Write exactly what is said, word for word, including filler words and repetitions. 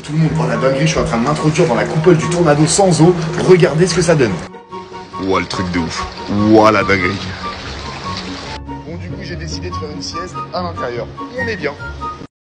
Tout le monde, oh la dinguerie, je suis en train de m'introduire dans la coupole du tornado sans eau. Regardez ce que ça donne. Ouah, le truc de ouf. Ouah, la dinguerie. Bon, du coup, j'ai décidé de faire une sieste à l'intérieur. On est bien.